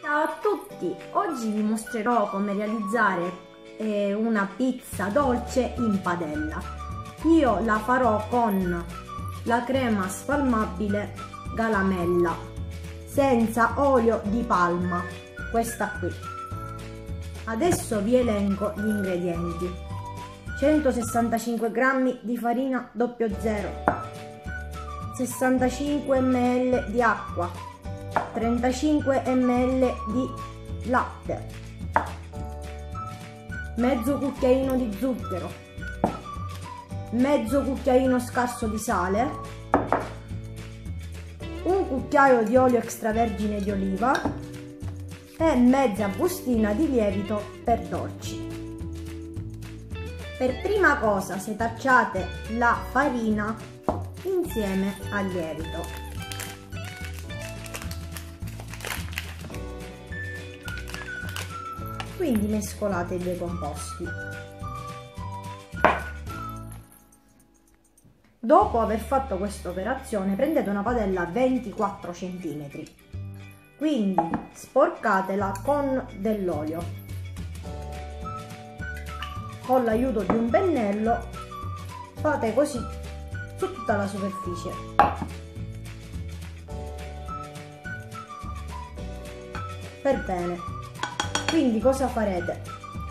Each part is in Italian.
Ciao a tutti, oggi vi mostrerò come realizzare una pizza dolce in padella. Io la farò con la crema spalmabile Galamella senza olio di palma, questa qui. Adesso vi elenco gli ingredienti: 165 g di farina 00, 65 ml di acqua, 35 ml di latte, mezzo cucchiaino di zucchero, mezzo cucchiaino scarso di sale, un cucchiaio di olio extravergine di oliva e mezza bustina di lievito per dolci. Per prima cosa setacciate la farina insieme al lievito. Quindi mescolate i due composti. Dopo aver fatto questa operazione prendete una padella 24 cm, quindi sporcatela con dell'olio. Con l'aiuto di un pennello fate così su tutta la superficie. Per bene. Quindi cosa farete?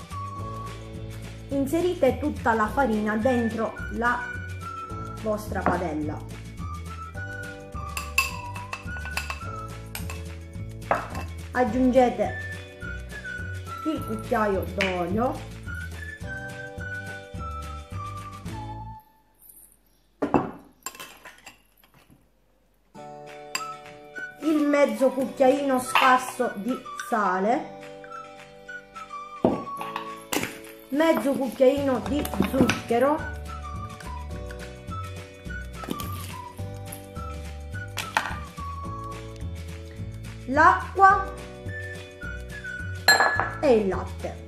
Inserite tutta la farina dentro la vostra padella. Aggiungete il cucchiaio d'olio, il mezzo cucchiaino scarso di sale, mezzo cucchiaino di zucchero, l'acqua e il latte.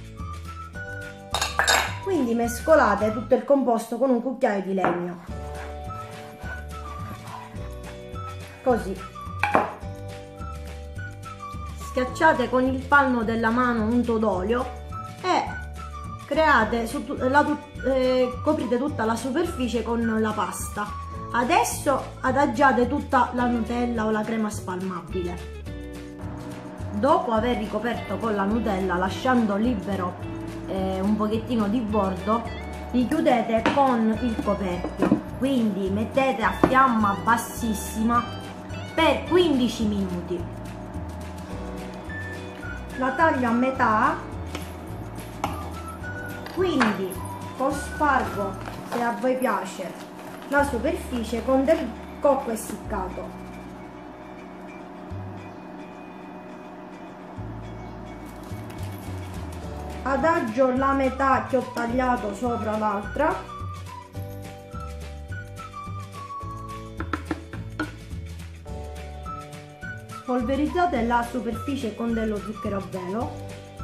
Quindi mescolate tutto il composto con un cucchiaio di legno, così. Schiacciate con il palmo della mano unto d'olio e create coprite tutta la superficie con la pasta. Adesso adagiate tutta la Nutella o la crema spalmabile. Dopo aver ricoperto con la Nutella, lasciando libero un pochettino di bordo, richiudete con il coperchio. Quindi mettete a fiamma bassissima per 15 minuti. La taglio a metà. Quindi cospargo, se a voi piace, la superficie con del cocco essiccato. Adagio la metà che ho tagliato sopra l'altra. Polverizzate la superficie con dello zucchero a velo.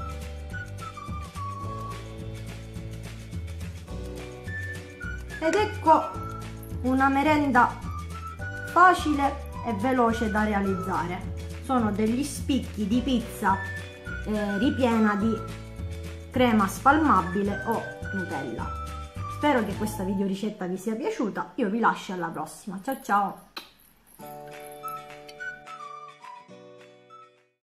Ed ecco una merenda facile e veloce da realizzare. Sono degli spicchi di pizza ripiena di crema spalmabile o Nutella. Spero che questa videoricetta vi sia piaciuta. Io vi lascio alla prossima. Ciao ciao!